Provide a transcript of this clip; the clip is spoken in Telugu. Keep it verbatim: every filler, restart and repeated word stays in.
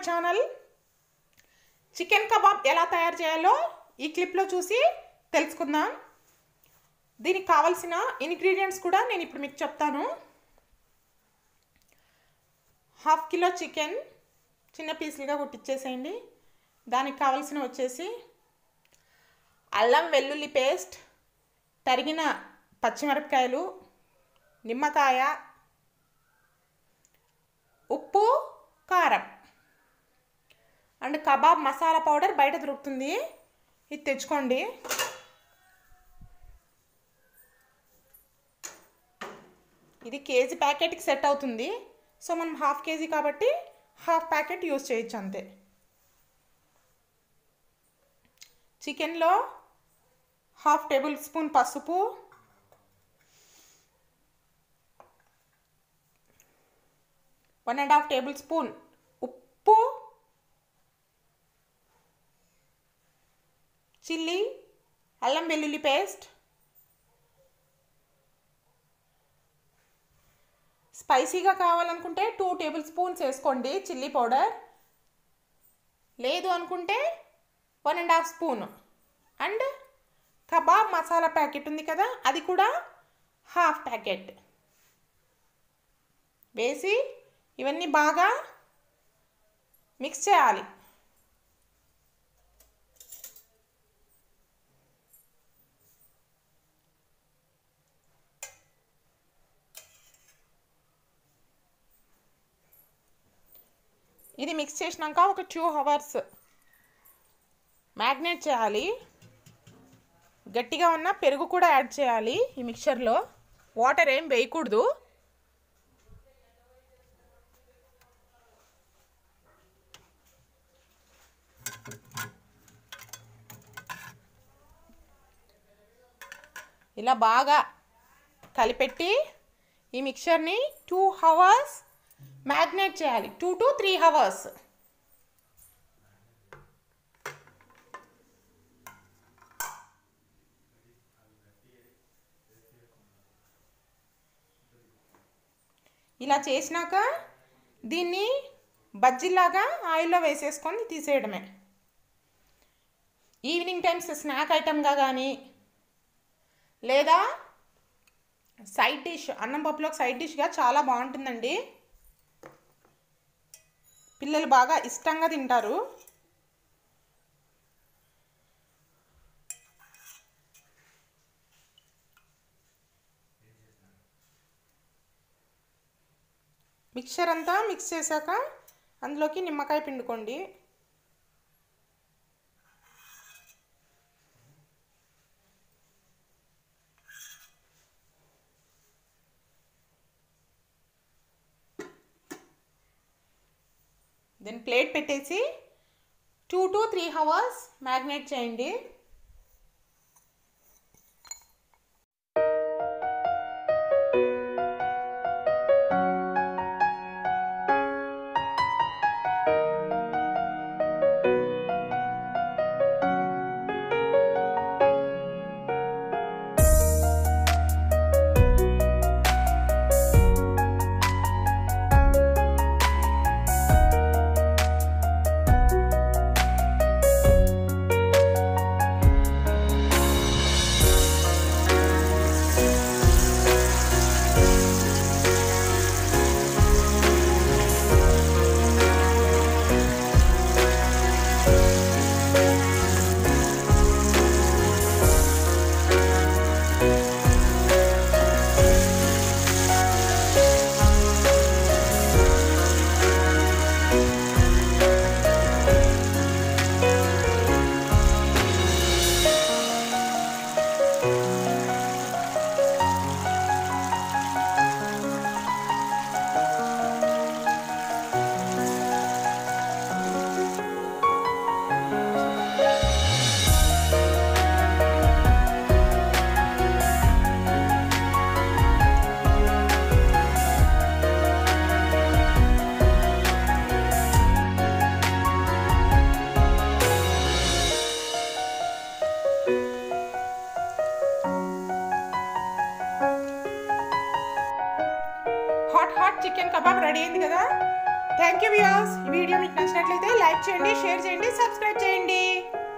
ఛానల్. చికెన్ కబాబ్ ఎలా తయారు చేయాలో ఈ క్లిప్లో చూసి తెలుసుకుందాం. దీనికి కావాల్సిన ఇంగ్రీడియంట్స్ కూడా నేను ఇప్పుడు మీకు చెప్తాను. హాఫ్ కిలో చికెన్ చిన్న పీసులుగా కొట్టించేసేయండి. దానికి కావాల్సిన వచ్చేసి అల్లం వెల్లుల్లి పేస్ట్, తరిగిన పచ్చిమిరపకాయలు, నిమ్మకాయ, ఉప్పు, కారం అండ్ కబాబ్ మసాలా పౌడర్ బయట దొరుకుతుంది, ఇది తెచ్చుకోండి. ఇది కేజీ ప్యాకెట్కి సెట్ అవుతుంది. సో మనం హాఫ్ కేజీ కాబట్టి హాఫ్ ప్యాకెట్ యూజ్ చేయొచ్చు అంతే. చికెన్లో హాఫ్ టేబుల్ స్పూన్ పసుపు, one and half tablespoon ఉప్పు, చిల్లీ అల్లం వెల్లుల్లి పేస్ట్, స్పైసీగా కావాలనుకుంటే టూ టేబుల్ స్పూన్స్ వేసుకోండి చిల్లీ పౌడర్, లేదు అనుకుంటే one and half spoon. And కబాబ్ మసాలా ప్యాకెట్ ఉంది కదా, అది కూడా హాఫ్ ప్యాకెట్ వేసి ఇవన్నీ బాగా మిక్స్ చేయాలి. ఇది మిక్స్ చేసినాక ఒక టూ అవర్స్ మ్యాగ్నేట్ చేయాలి. గట్టిగా ఉన్న పెరుగు కూడా యాడ్ చేయాలి ఈ మిక్చర్లో. వాటర్ ఏం వేయకూడదు. ఇలా బాగా కలిపెట్టి ఈ మిక్చర్ని టూ అవర్స్ మ్యాగ్నేట్ చేయాలి. Two to three hours. ఇలా చేసినాక దీన్ని బజ్జీలాగా ఆయిల్లో వేసేసుకొని తీసేయడమే. ఈవినింగ్ టైమ్స్ స్నాక్ ఐటమ్గా కానీ లేదా సైడ్ డిష్, అన్నం పప్పులోకి సైడ్ డిష్గా చాలా బాగుంటుందండి. పిల్లలు బాగా ఇష్టంగా తింటారు. మిక్చర్ అంతా మిక్స్ చేశాక అందులోకి నిమ్మకాయ పిండుకోండి. దెన్ ప్లేట్ పెట్టేసి two to three hours marinate చేయండి. Thank you viewers. ఈ వీడియో మీకు నచ్చినట్లయితే లైక్ చేయండి, షేర్ చేయండి, సబ్స్క్రైబ్ చేయండి.